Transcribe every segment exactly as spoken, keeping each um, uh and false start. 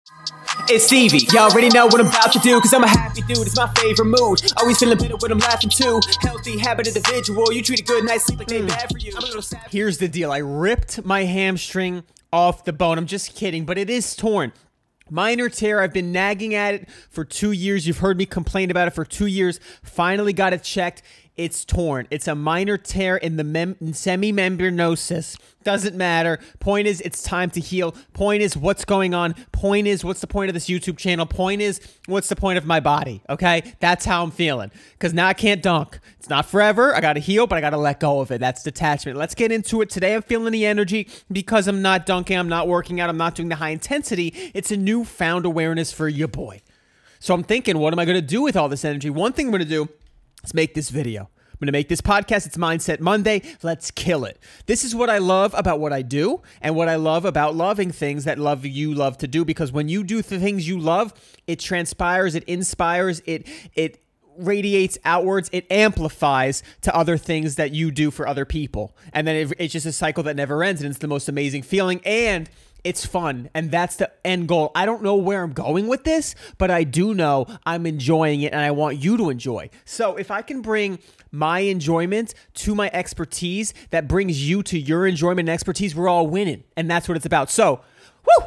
It's Stevie, y'all already know what I'm about to do, cause I'm a happy dude, it's my favorite mood. Always feeling better when I'm laughing too. Healthy habit individual, you treat a good night's sleep like they bad for you. I'm a little sad. Here's the deal, I ripped my hamstring off the bone. I'm just kidding, but it is torn. Minor tear, I've been nagging at it for two years. You've heard me complain about it for two years. Finally got it checked. It's torn. It's a minor tear in the mem semimembranosus. Doesn't matter. Point is, it's time to heal. Point is, what's going on? Point is, what's the point of this YouTube channel? Point is, what's the point of my body? Okay? That's how I'm feeling. Because now I can't dunk. It's not forever. I got to heal, but I got to let go of it. That's detachment. Let's get into it. Today I'm feeling the energy because I'm not dunking. I'm not working out. I'm not doing the high intensity. It's a newfound awareness for your boy. So I'm thinking, what am I going to do with all this energy? One thing I'm going to do, let's make this video. I'm going to make this podcast. It's Mindset Monday. Let's kill it. This is what I love about what I do and what I love about loving things that love you love to do, because when you do the things you love, it transpires, it inspires, it it radiates outwards, it amplifies to other things that you do for other people. And then it, it's just a cycle that never ends, and it's the most amazing feeling. And it's fun, and that's the end goal. I don't know where I'm going with this, but I do know I'm enjoying it, and I want you to enjoy. So if I can bring my enjoyment to my expertise that brings you to your enjoyment and expertise, we're all winning, and that's what it's about. So, whoo!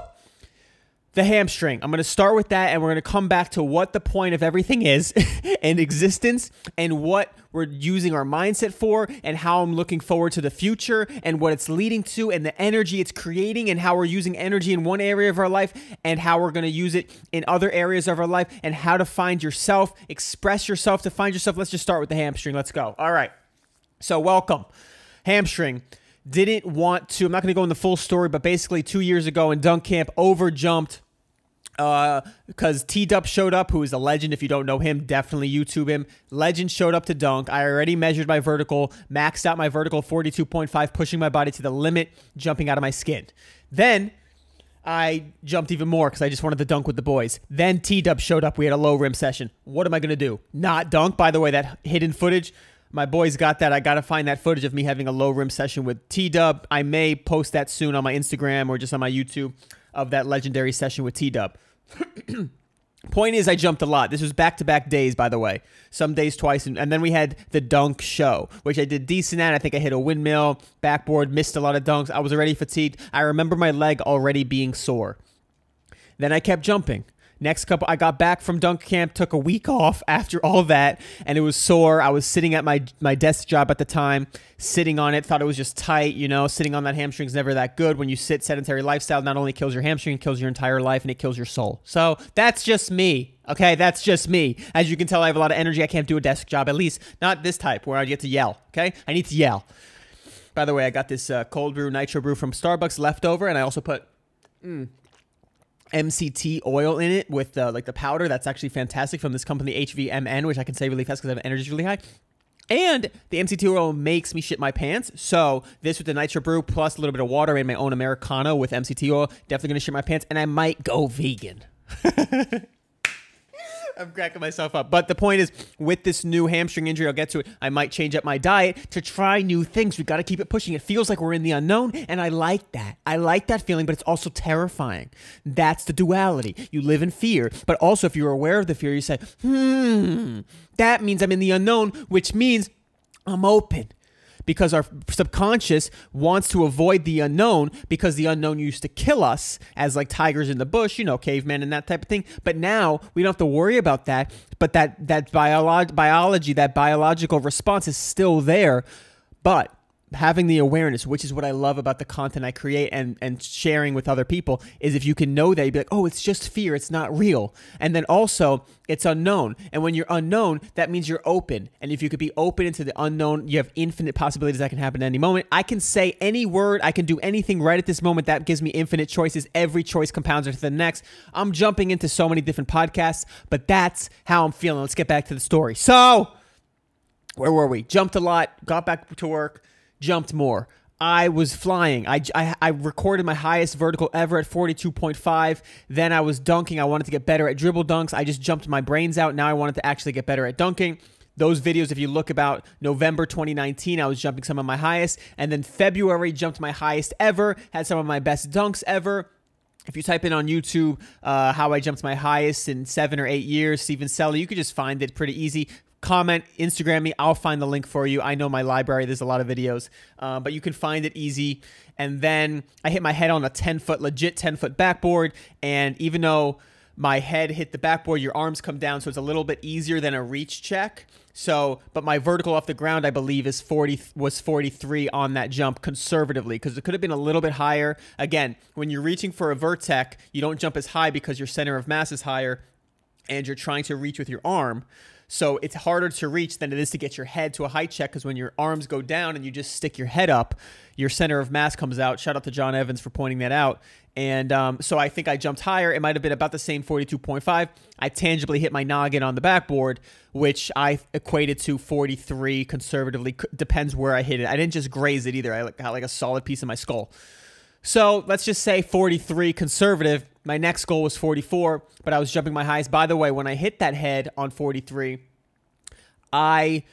The hamstring. I'm going to start with that, and we're going to come back to what the point of everything is in existence and what we're using our mindset for and how I'm looking forward to the future and what it's leading to and the energy it's creating and how we're using energy in one area of our life and how we're going to use it in other areas of our life and how to find yourself, express yourself to find yourself. Let's just start with the hamstring. Let's go. All right. So welcome. Hamstring. Didn't want to, I'm not going to go in the full story, but basically two years ago in dunk camp, overjumped Uh, because T-Dub showed up, who is a legend. If you don't know him, definitely YouTube him. Legend showed up to dunk. I already measured my vertical, maxed out my vertical forty-two point five, pushing my body to the limit, jumping out of my skin. Then I jumped even more because I just wanted to dunk with the boys. Then T-Dub showed up. We had a low rim session. What am I going to do? Not dunk? By the way, that hidden footage, my boys got that. I got to find that footage of me having a low rim session with T-Dub. I may post that soon on my Instagram or just on my YouTube of that legendary session with T-Dub. Point is, I jumped a lot. This was back-to-back days, by the way. Some days twice. And, and then we had the dunk show, which I did decent at. I think I hit a windmill, backboard, missed a lot of dunks. I was already fatigued. I remember my leg already being sore. Then I kept jumping. Next couple, I got back from dunk camp, took a week off after all that, and it was sore. I was sitting at my my desk job at the time, sitting on it, thought it was just tight, you know, sitting on that hamstring's never that good. When you sit, sedentary lifestyle not only kills your hamstring, it kills your entire life, and it kills your soul. So that's just me, okay? That's just me. As you can tell, I have a lot of energy. I can't do a desk job, at least not this type where I get to yell, okay? I need to yell. By the way, I got this uh, cold brew, nitro brew from Starbucks leftover, and I also put... Mm, M C T oil in it with uh, like the powder. That's actually fantastic from this company, H V M N, which I can say really fast because I have energy is really high. And the M C T oil makes me shit my pants. So this with the nitro brew plus a little bit of water and my own Americano with M C T oil, definitely going to shit my pants. And I might go vegan. I'm cracking myself up. But the point is, with this new hamstring injury, I'll get to it, I might change up my diet to try new things. We've got to keep it pushing. It feels like we're in the unknown, and I like that. I like that feeling, but it's also terrifying. That's the duality. You live in fear, but also if you're aware of the fear, you say, hmm, that means I'm in the unknown, which means I'm open. Because our subconscious wants to avoid the unknown because the unknown used to kill us as like tigers in the bush, you know, cavemen and that type of thing. But now we don't have to worry about that. But that, that biolo- biology, that biological response is still there. But having the awareness, which is what I love about the content I create and, and sharing with other people, is if you can know that, you'd be like, oh, it's just fear. It's not real. And then also, it's unknown. And when you're unknown, that means you're open. And if you could be open into the unknown, you have infinite possibilities that can happen at any moment. I can say any word. I can do anything right at this moment. That gives me infinite choices. Every choice compounds into the next. I'm jumping into so many different podcasts, but that's how I'm feeling. Let's get back to the story. So, where were we? Jumped a lot, got back to work, jumped more. I was flying. I, I, I recorded my highest vertical ever at forty-two point five. Then I was dunking. I wanted to get better at dribble dunks. I just jumped my brains out. Now I wanted to actually get better at dunking. Those videos, if you look about November twenty nineteen, I was jumping some of my highest. And then February, jumped my highest ever. Had some of my best dunks ever. If you type in on YouTube uh, how I jumped my highest in seven or eight years, Stephen Celi, you could just find it pretty easy. Comment, Instagram me, I'll find the link for you. I know my library, there's a lot of videos, uh, but you can find it easy. And then I hit my head on a ten foot, legit ten foot backboard, and even though my head hit the backboard, your arms come down, so it's a little bit easier than a reach check. So, but my vertical off the ground, I believe, is forty was forty-three on that jump conservatively, because it could have been a little bit higher. Again, when you're reaching for a vert tech, you don't jump as high because your center of mass is higher, and you're trying to reach with your arm. So it's harder to reach than it is to get your head to a height check, because when your arms go down and you just stick your head up, your center of mass comes out. Shout out to John Evans for pointing that out. And um, so I think I jumped higher. It might have been about the same, forty-two point five. I tangibly hit my noggin on the backboard, which I equated to forty-three conservatively. Depends where I hit it. I didn't just graze it either. I got like a solid piece of my skull. So let's just say forty-three conservative. My next goal was forty-four, but I was jumping my highest. By the way, when I hit that head on forty-three, I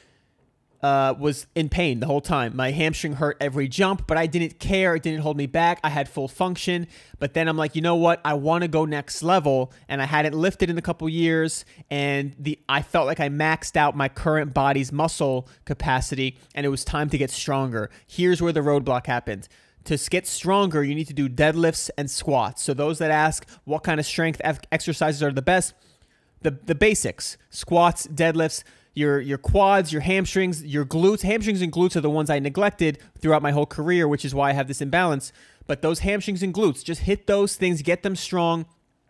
uh, was in pain the whole time. My hamstring hurt every jump, but I didn't care. It didn't hold me back. I had full function. But then I'm like, you know what? I want to go next level, and I hadn't lifted in a couple years, and the I felt like I maxed out my current body's muscle capacity, and it was time to get stronger. Here's where the roadblock happened. To get stronger, you need to do deadlifts and squats. So those that ask what kind of strength exercises are the best, the, the basics, squats, deadlifts, your, your quads, your hamstrings, your glutes. Hamstrings and glutes are the ones I neglected throughout my whole career, which is why I have this imbalance. But those hamstrings and glutes, just hit those things, get them strong,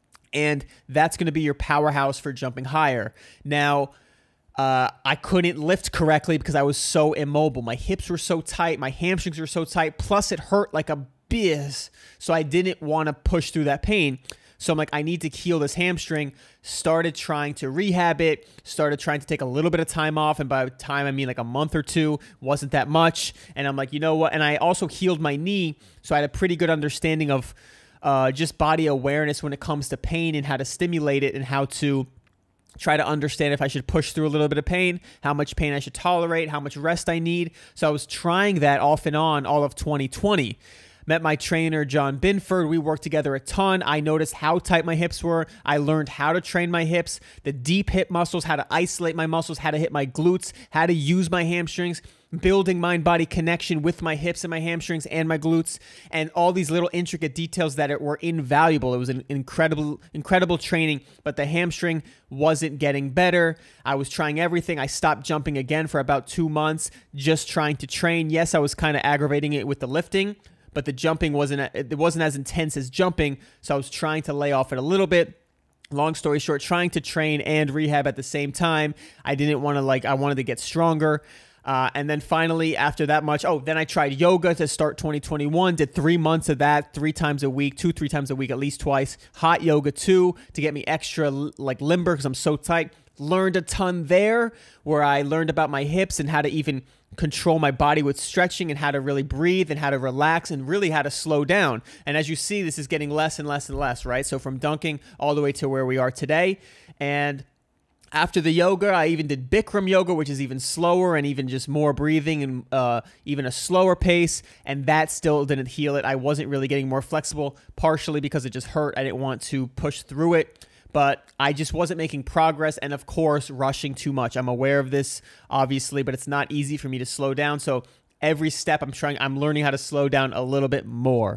and that's going to be your powerhouse for jumping higher. Now, Uh, I couldn't lift correctly because I was so immobile. My hips were so tight. My hamstrings were so tight. Plus, it hurt like a biz. So I didn't want to push through that pain. So I'm like, I need to heal this hamstring. Started trying to rehab it. Started trying to take a little bit of time off. And by time, I mean like a month or two. Wasn't that much. And I'm like, you know what? And I also healed my knee. So I had a pretty good understanding of uh, just body awareness when it comes to pain and how to stimulate it and how to try to understand if I should push through a little bit of pain, how much pain I should tolerate, how much rest I need. So I was trying that off and on all of twenty twenty. Met my trainer, John Binford. We worked together a ton. I noticed how tight my hips were. I learned how to train my hips, the deep hip muscles, how to isolate my muscles, how to hit my glutes, how to use my hamstrings, building mind-body connection with my hips and my hamstrings and my glutes, and all these little intricate details that were invaluable. It was an incredible, incredible training, but the hamstring wasn't getting better. I was trying everything. I stopped jumping again for about two months, just trying to train. Yes, I was kind of aggravating it with the lifting, but the jumping wasn't, it wasn't as intense as jumping, so I was trying to lay off it a little bit. Long story short, trying to train and rehab at the same time. I didn't want to, like, I wanted to get stronger. Uh, and then finally, after that much, oh, then I tried yoga to start twenty twenty-one, did three months of that, three times a week, two, three times a week, at least twice. Hot yoga too, to get me extra, like, limber because I'm so tight. Learned a ton there, where I learned about my hips and how to even control my body with stretching and how to really breathe and how to relax and really how to slow down. And as you see, this is getting less and less and less, right? So from dunking all the way to where we are today. And after the yoga, I even did Bikram yoga, which is even slower and even just more breathing and uh, even a slower pace. And that still didn't heal it. I wasn't really getting more flexible, partially because it just hurt. I didn't want to push through it. But I just wasn't making progress, and of course, rushing too much. I'm aware of this, obviously, but it's not easy for me to slow down. So every step I'm trying, I'm learning how to slow down a little bit more.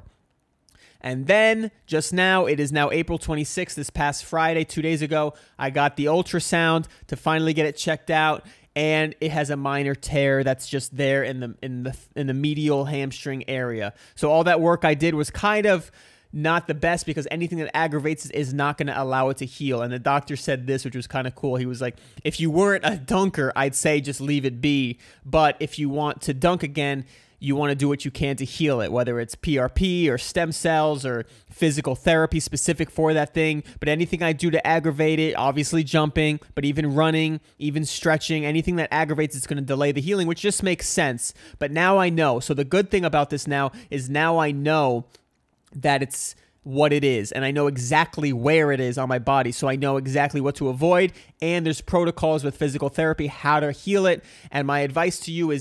And then, just now, it is now April twenty-sixth, this past Friday, two days ago, I got the ultrasound to finally get it checked out, and it has a minor tear that's just there in the in the in the medial hamstring area. So all that work I did was kind of not the best, because anything that aggravates it is not going to allow it to heal. And the doctor said this, which was kind of cool. He was like, if you weren't a dunker, I'd say just leave it be. But if you want to dunk again, you want to do what you can to heal it, whether it's P R P or stem cells or physical therapy specific for that thing. But anything I do to aggravate it, obviously jumping, but even running, even stretching, anything that aggravates it's going to delay the healing, which just makes sense. But now I know. So the good thing about this now is now I know that it's what it is, and I know exactly where it is on my body, so I know exactly what to avoid, and there's protocols with physical therapy how to heal it. And my advice to you is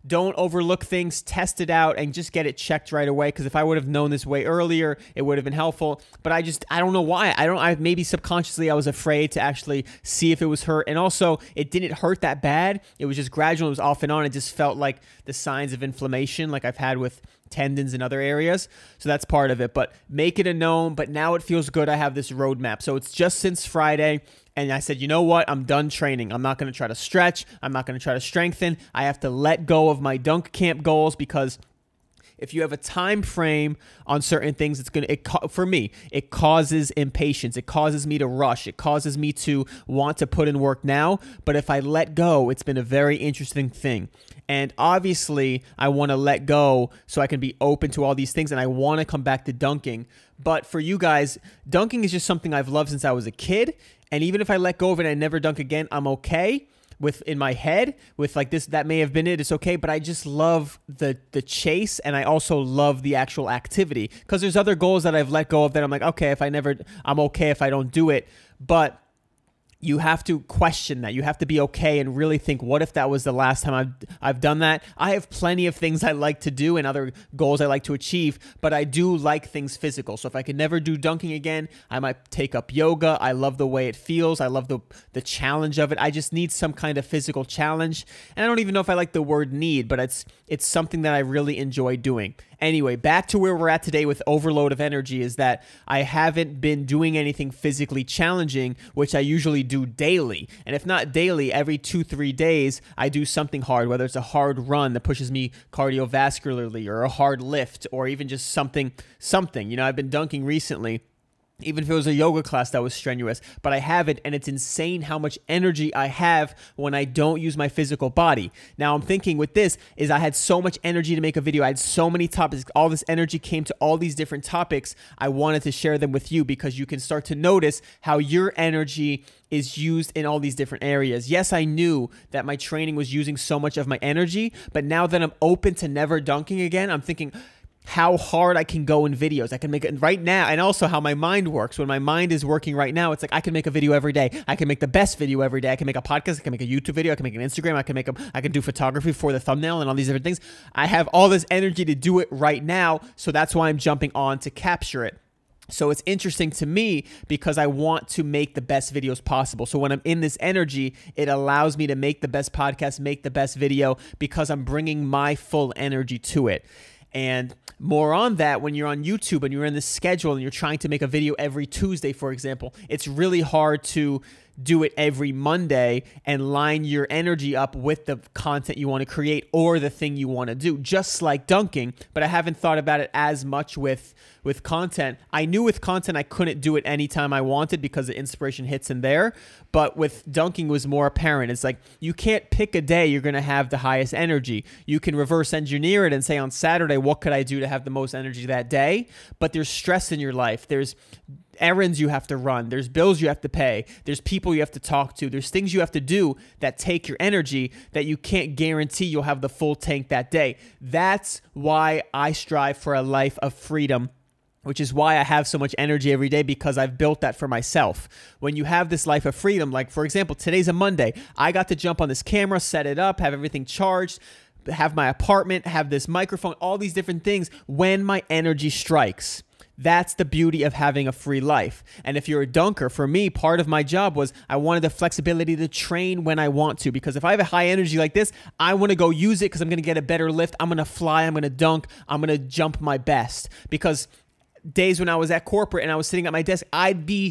don't overlook things, test it out, and just get it checked right away. Because if I would have known this way earlier, it would have been helpful. But I just, I don't know why. I don't, I maybe subconsciously I was afraid to actually see if it was hurt. And also, it didn't hurt that bad. It was just gradual. It was off and on. It just felt like the signs of inflammation like I've had with tendons in other areas. So that's part of it. But make it a known. But now it feels good. I have this roadmap. So it's just since Friday. And I said, you know what? I'm done training. I'm not going to try to stretch. I'm not going to try to strengthen. I have to let go of my dunk camp goals, because if you have a time frame on certain things, it's going to, it, for me, it causes impatience. It causes me to rush. It causes me to want to put in work now. But if I let go, it's been a very interesting thing. And obviously, I want to let go so I can be open to all these things, and I want to come back to dunking. But for you guys, dunking is just something I've loved since I was a kid. And even if I let go of it and I never dunk again, I'm okay with, in my head, with like this, that may have been it, it's okay. But I just love the the chase, and I also love the actual activity, because there's other goals that I've let go of that I'm like, okay, if I never, I'm okay if I don't do it. But you have to question that. You have to be okay and really think, what if that was the last time I've, I've done that? I have plenty of things I like to do and other goals I like to achieve, but I do like things physical. So if I could never do dunking again, I might take up yoga. I love the way it feels. I love the, the challenge of it. I just need some kind of physical challenge. And I don't even know if I like the word need, but it's, it's something that I really enjoy doing. Anyway, back to where we're at today with overload of energy is that I haven't been doing anything physically challenging, which I usually do daily. And if not daily, every two, three days, I do something hard, whether it's a hard run that pushes me cardiovascularly, or a hard lift, or even just something, something. You know, I've been dunking recently, even if it was a yoga class that was strenuous, but I haven't, and it's insane how much energy I have when I don't use my physical body. Now, I'm thinking with this is I had so much energy to make a video. I had so many topics. All this energy came to all these different topics. I wanted to share them with you, because you can start to notice how your energy is used in all these different areas. Yes, I knew that my training was using so much of my energy, but now that I'm open to never dunking again, I'm thinking how hard I can go in videos. I can make it right now, and also how my mind works. When my mind is working right now, it's like I can make a video every day. I can make the best video every day. I can make a podcast. I can make a YouTube video. I can make an Instagram. I can make a, I can do photography for the thumbnail and all these different things. I have all this energy to do it right now, so that's why I'm jumping on to capture it. So it's interesting to me because I want to make the best videos possible. So when I'm in this energy, it allows me to make the best podcast, make the best video, because I'm bringing my full energy to it. And more on that, when you're on YouTube and you're in this schedule and you're trying to make a video every Tuesday, for example, it's really hard to do it every Monday and line your energy up with the content you want to create or the thing you want to do, just like dunking. But I haven't thought about it as much with with content. I knew with content I couldn't do it anytime I wanted because the inspiration hits in there. But with dunking was more apparent. It's like you can't pick a day you're going to have the highest energy. You can reverse engineer it and say on Saturday, what could I do to have the most energy that day? But there's stress in your life. There's errands you have to run. There's bills you have to pay. There's people you have to talk to. There's things you have to do that take your energy that you can't guarantee you'll have the full tank that day. That's why I strive for a life of freedom, which is why I have so much energy every day, because I've built that for myself. When you have this life of freedom, like for example, today's a Monday. I got to jump on this camera, set it up, have everything charged, have my apartment, have this microphone, all these different things when my energy strikes. That's the beauty of having a free life. And if you're a dunker, for me, part of my job was I wanted the flexibility to train when I want to. Because if I have a high energy like this, I want to go use it because I'm going to get a better lift. I'm going to fly. I'm going to dunk. I'm going to jump my best. Because days when I was at corporate and I was sitting at my desk, I'd be,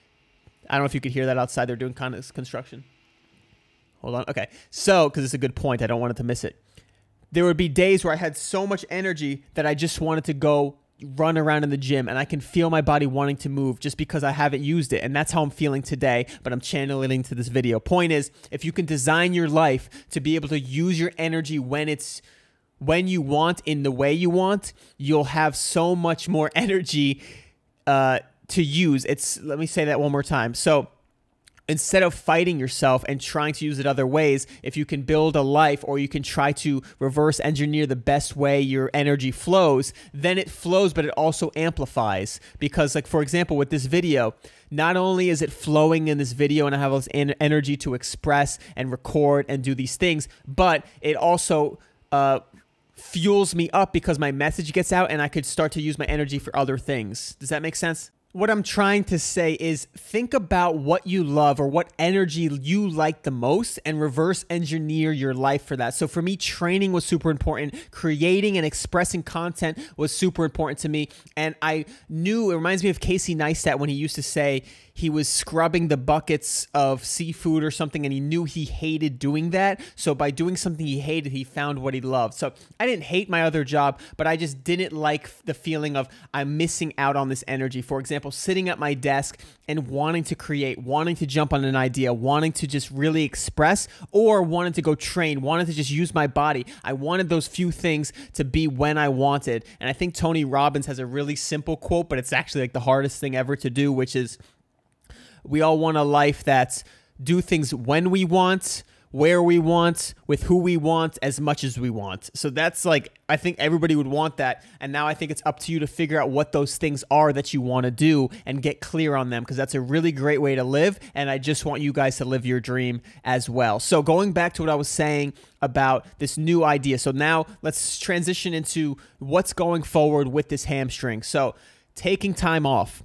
I don't know if you could hear that outside. They're doing kind of construction. Hold on. Okay. So, because it's a good point. I don't want it to miss it. There would be days where I had so much energy that I just wanted to go run around in the gym, and I can feel my body wanting to move just because I haven't used it. And that's how I'm feeling today, but I'm channeling to this video. Point is, if you can design your life to be able to use your energy when it's when you want, in the way you want, you'll have so much more energy uh, to use. It's, let me say that one more time. So instead of fighting yourself and trying to use it other ways, if you can build a life, or you can try to reverse engineer the best way your energy flows, then it flows, but it also amplifies. Because like, for example, with this video, not only is it flowing in this video and I have all this en- energy to express and record and do these things, but it also uh, fuels me up because my message gets out and I could start to use my energy for other things. Does that make sense? What I'm trying to say is think about what you love or what energy you like the most and reverse engineer your life for that. So for me, training was super important. Creating and expressing content was super important to me. And I knew, it reminds me of Casey Neistat when he used to say he was scrubbing the buckets of seafood or something and he knew he hated doing that. So by doing something he hated, he found what he loved. So I didn't hate my other job, but I just didn't like the feeling of I'm missing out on this energy. For example, sitting at my desk and wanting to create, wanting to jump on an idea, wanting to just really express, or wanting to go train, wanting to just use my body. I wanted those few things to be when I wanted. And I think Tony Robbins has a really simple quote, but it's actually like the hardest thing ever to do, which is, we all want a life that's do things when we want, where we want, with who we want, as much as we want. So that's like, I think everybody would want that. And now I think it's up to you to figure out what those things are that you want to do and get clear on them, because that's a really great way to live. And I just want you guys to live your dream as well. So going back to what I was saying about this new idea. So now let's transition into what's going forward with this hamstring. So taking time off.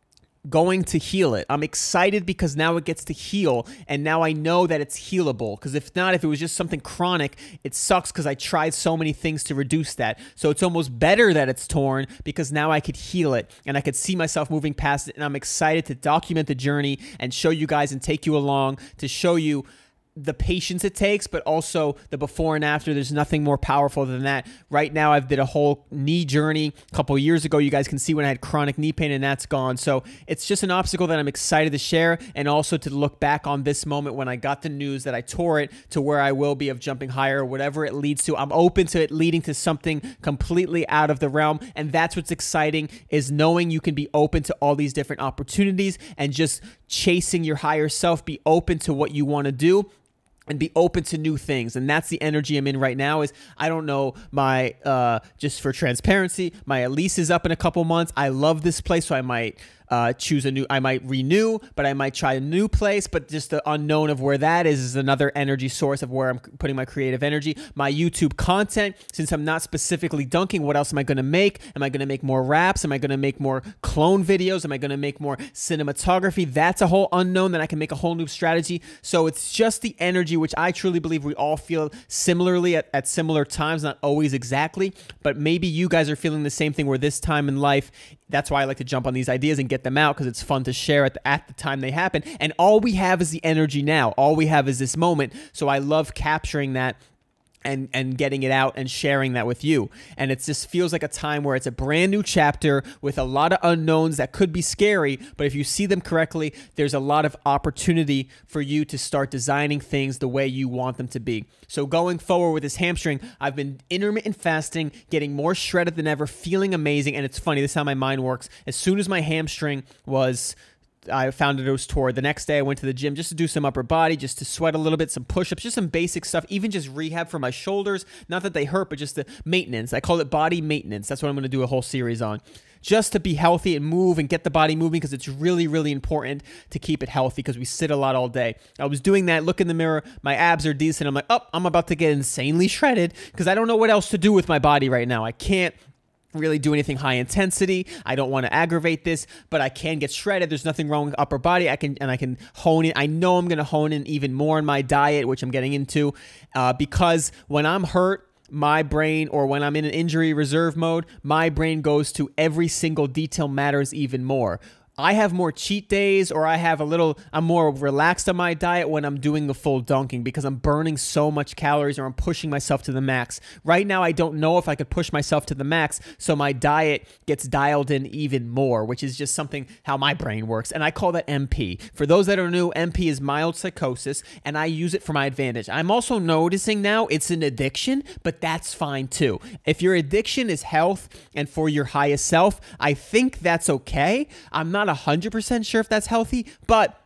Going to heal it. I'm excited because now it gets to heal, and now I know that it's healable, because if not, if it was just something chronic, it sucks because I tried so many things to reduce that. So it's almost better that it's torn because now I could heal it and I could see myself moving past it, and I'm excited to document the journey and show you guys and take you along to show you the patience it takes, but also the before and after. There's nothing more powerful than that. Right now, I've did a whole knee journey a couple years ago. You guys can see when I had chronic knee pain, and that's gone. So it's just an obstacle that I'm excited to share, and also to look back on this moment when I got the news that I tore it to where I will be of jumping higher, whatever it leads to. I'm open to it leading to something completely out of the realm, and that's what's exciting, is knowing you can be open to all these different opportunities and just chasing your higher self. Be open to what you want to do and be open to new things. And that's the energy I'm in right now. Is I don't know, my uh just for transparency, my lease is up in a couple months. I love this place, so I might uh choose a new, I might renew, but I might try a new place. But just the unknown of where that is is another energy source of where I'm putting my creative energy. My YouTube content, since I'm not specifically dunking, what else am I going to make? Am I going to make more raps? Am I going to make more clone videos? Am I going to make more cinematography? That's a whole unknown. Then I can make a whole new strategy. So it's just the energy, which I truly believe we all feel similarly at, at similar times, not always exactly, but maybe you guys are feeling the same thing, where this time in life, that's why I like to jump on these ideas and get them out, because it's fun to share at the, at the time they happen. And all we have is the energy now. All we have is this moment. So I love capturing that and and getting it out and sharing that with you. And it just feels like a time where it's a brand new chapter with a lot of unknowns that could be scary, but if you see them correctly, there's a lot of opportunity for you to start designing things the way you want them to be. So going forward with this hamstring, I've been intermittent fasting, getting more shredded than ever, feeling amazing. And it's funny, this is how my mind works. As soon as my hamstring was I found it was tore, the next day I went to the gym just to do some upper body, just to sweat a little bit, some push-ups, just some basic stuff, even just rehab for my shoulders. Not that they hurt, but just the maintenance. I call it body maintenance. That's what I'm going to do a whole series on. Just to be healthy and move and get the body moving, because it's really, really important to keep it healthy, because we sit a lot all day. I was doing that, look in the mirror, my abs are decent. I'm like, oh, I'm about to get insanely shredded, because I don't know what else to do with my body right now. I can't really do anything high intensity. I don't want to aggravate this, but I can get shredded. There's nothing wrong with upper body. I can, and I can hone in. I know I'm going to hone in even more in my diet, which I'm getting into, uh, because when I'm hurt, my brain, or when I'm in an injury reserve mode, my brain goes to every single detail matters even more. I have more cheat days, or I have a little, I'm more relaxed on my diet when I'm doing the full dunking, because I'm burning so much calories, or I'm pushing myself to the max. Right now, I don't know if I could push myself to the max, so my diet gets dialed in even more, which is just something how my brain works. And I call that M P. For those that are new, M P is mild psychosis, and I use it for my advantage. I'm also noticing now it's an addiction, but that's fine too. If your addiction is health and for your highest self, I think that's okay. I'm not one hundred percent sure if that's healthy, but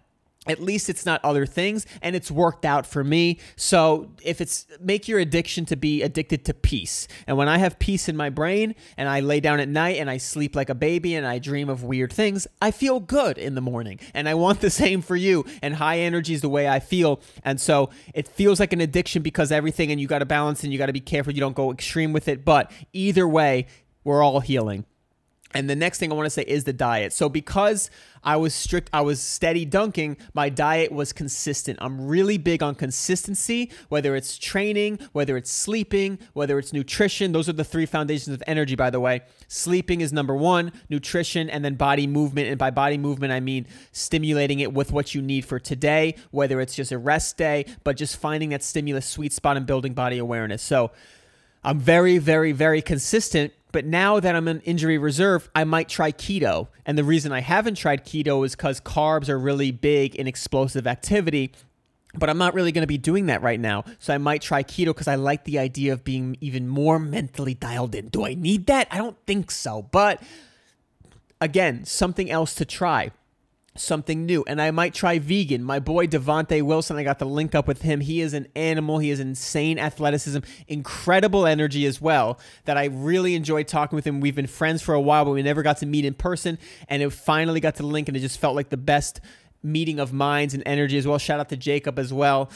At least it's not other things, and it's worked out for me. So if it's, make your addiction to be addicted to peace. And when I have peace in my brain and I lay down at night and I sleep like a baby and I dream of weird things, I feel good in the morning. And I want the same for you. And high energy is the way I feel. And so it feels like an addiction because everything, and you got to balance and you got to be careful you don't go extreme with it. But either way, we're all healing. And the next thing I want to say is the diet. So because I was strict, I was steady dunking, my diet was consistent. I'm really big on consistency, whether it's training, whether it's sleeping, whether it's nutrition. Those are the three foundations of energy, by the way. Sleeping is number one, nutrition, and then body movement. And by body movement, I mean stimulating it with what you need for today, whether it's just a rest day, but just finding that stimulus sweet spot and building body awareness. So I'm very, very, very consistent. But now that I'm in injury reserve, I might try keto. And the reason I haven't tried keto is because carbs are really big in explosive activity. But I'm not really going to be doing that right now. So I might try keto because I like the idea of being even more mentally dialed in. Do I need that? I don't think so. But again, something else to try. Something new. And I might try vegan. My boy Devontae Wilson, I got to link up with him. He is an animal. He has insane athleticism, incredible energy as well, that I really enjoyed talking with him. We've been friends for a while, but we never got to meet in person, and it finally got to link, and it just felt like the best meeting of minds and energy as well. Shout out to Jacob as well.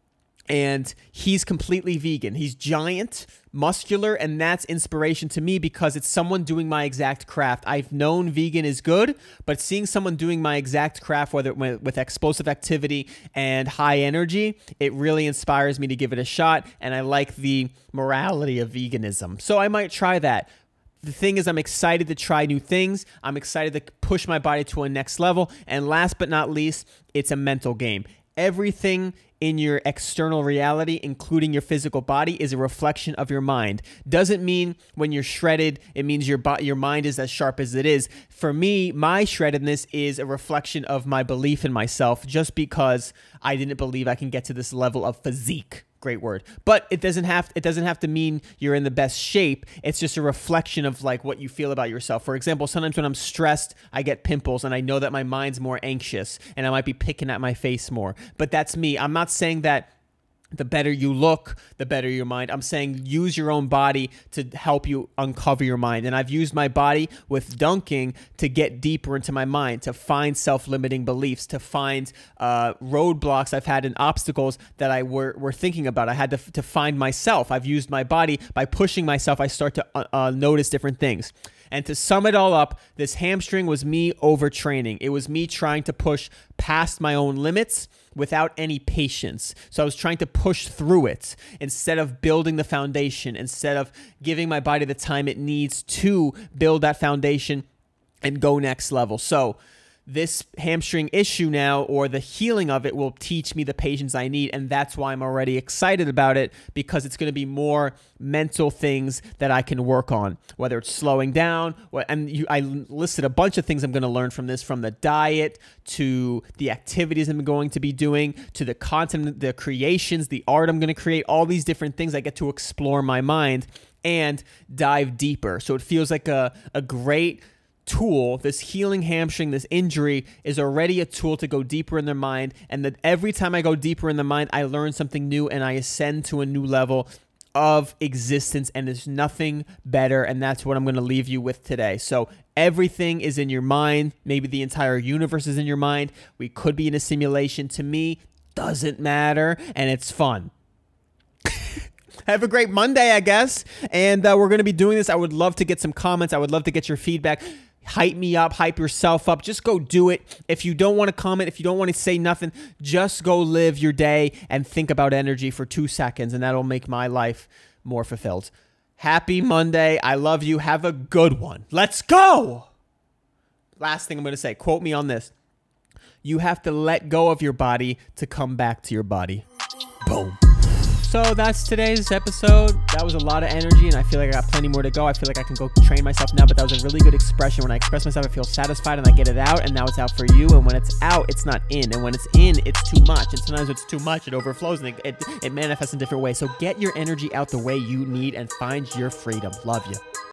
And he's completely vegan. He's giant, muscular, and that's inspiration to me because it's someone doing my exact craft. I've known vegan is good, but seeing someone doing my exact craft, whether with explosive activity and high energy, it really inspires me to give it a shot, and I like the morality of veganism. So I might try that. The thing is, I'm excited to try new things. I'm excited to push my body to a next level. And last but not least, it's a mental game. Everything in your external reality, including your physical body, is a reflection of your mind. Doesn't mean when you're shredded, it means your bo- your mind is as sharp as it is. For me, my shreddedness is a reflection of my belief in myself, just because I didn't believe I can get to this level of physique. Great word. But it doesn't have it doesn't have to mean you're in the best shape. It's just a reflection of like what you feel about yourself. For example, sometimes when I'm stressed, I get pimples and I know that my mind's more anxious and I might be picking at my face more. But that's me. I'm not saying that the better you look, the better your mind. I'm saying use your own body to help you uncover your mind. And I've used my body with dunking to get deeper into my mind, to find self-limiting beliefs, to find uh, roadblocks I've had and obstacles that I were, were thinking about. I had to, to find myself. I've used my body. By pushing myself, I start to uh, uh, notice different things. And to sum it all up, this hamstring was me overtraining. It was me trying to push past my own limits without any patience. So I was trying to push through it instead of building the foundation, instead of giving my body the time it needs to build that foundation and go next level. So this hamstring issue now, or the healing of it, will teach me the patience I need, and that's why I'm already excited about it, because it's going to be more mental things that I can work on, whether it's slowing down, and you, I listed a bunch of things I'm going to learn from this, from the diet to the activities I'm going to be doing, to the content, the creations, the art I'm going to create, all these different things. I get to explore my mind and dive deeper. So it feels like a, a great tool. This healing hamstring, this injury, is already a tool to go deeper in their mind, and that every time I go deeper in the mind, I learn something new and I ascend to a new level of existence, and there's nothing better, and that's what I'm going to leave you with today. So everything is in your mind. Maybe the entire universe is in your mind. We could be in a simulation. To me, doesn't matter, and it's fun. Have a great Monday, I guess, and uh, we're going to be doing this. I would love to get some comments. I would love to get your feedback. Hype me up, hype yourself up. Just go do it. If you don't want to comment, if you don't want to say nothing, just go live your day and think about energy for two seconds, and that'll make my life more fulfilled. Happy Monday. I love you. Have a good one. Let's go. Last thing I'm going to say, quote me on this. You have to let go of your body to come back to your body. Boom. So that's today's episode. That was a lot of energy, and I feel like I got plenty more to go. I feel like I can go train myself now, but that was a really good expression. When I express myself, I feel satisfied, and I get it out, and now it's out for you. And when it's out, it's not in. And when it's in, it's too much. And sometimes it's too much, it overflows, and it, it, it manifests in different ways. So get your energy out the way you need and find your freedom. Love you.